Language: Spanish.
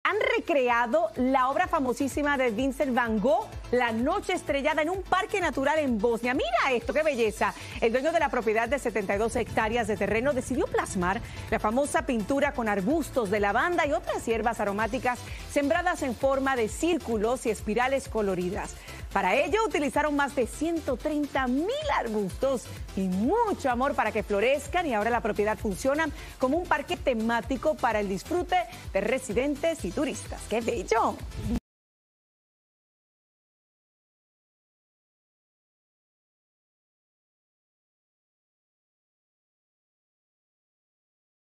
han recreado la obra famosísima de Vincent Van Gogh, La Noche Estrellada, en un parque natural en Bosnia. Mira esto, qué belleza. El dueño de la propiedad de 72 hectáreas de terreno decidió plasmar la famosa pintura con arbustos de lavanda y otras hierbas aromáticas sembradas en forma de círculos y espirales coloridas. Para ello utilizaron más de 130,000 arbustos y mucho amor para que florezcan, y ahora la propiedad funciona como un parque temático para el disfrute de residentes y turistas. ¡Qué bello!